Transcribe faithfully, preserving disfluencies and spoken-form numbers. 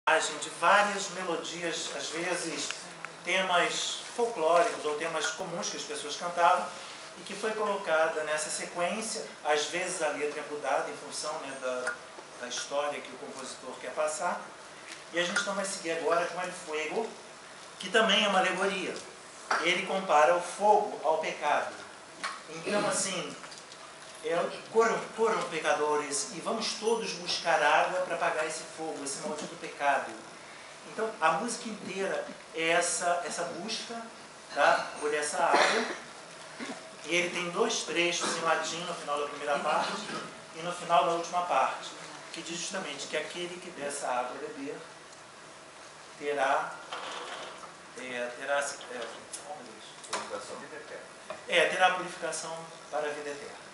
de várias melodias, às vezes temas folclóricos ou temas comuns que as pessoas cantavam, e que foi colocada nessa sequência. Às vezes a letra é mudada em função, né, da, da história que o compositor quer passar. E a gente então vai seguir agora com El Fuego, que também é uma alegoria. Ele compara o fogo ao pecado. Então, assim, é, corram, corram pecadores e vamos todos buscar água para apagar esse fogo, esse maldito pecado. Então, a música inteira é essa, essa busca, tá, por essa água. E ele tem dois trechos em latim no final da primeira parte e no final da última parte, que diz justamente que aquele que dessa água beber terá, é, terá, é, oh, meu Deus. Purificação. É, terá purificação para a vida eterna.